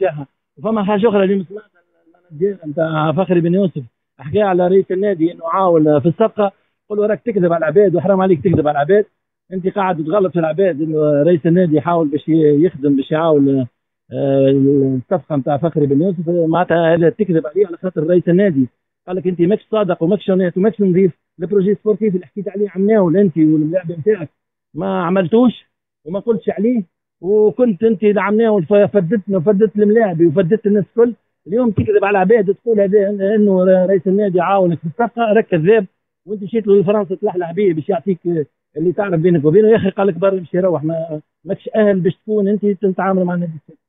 نتاعها. وفما حاجه اخرى اللي سمعتها المناجير نتاع فخري بن يوسف حكى على رئيس النادي انه عاول في الصفقه. قل له راك تكذب على العباد وحرام عليك تكذب على العباد. انت قاعد تغلط في العباد انه رئيس النادي يحاول باش يخدم باش يعاون الصفقه نتاع فخري بن يوسف. معناتها هذا تكذب عليه على خاطر رئيس النادي قال لك انت ماكش صادق وماكش هونيت وماكش نظيف. البروجي سبورتيف اللي حكيت عليه عمناه انت واللاعب نتاعك ما عملتوش وما قلتش عليه. وكنت انت دعمناه وفدتنا وفدت الملاعبي وفدت الناس الكل. اليوم تكذب على العباد تقول هذا انه رئيس النادي عاونك في الصفقه راك كذاب. وانت مشيت له لفرنسا تلحلح به باش يعطيك اللي تعرف بينك وبينه. يا اخي قال لك برا باش يروح ماكش اهل باش تكون انت تتعامل مع النادي.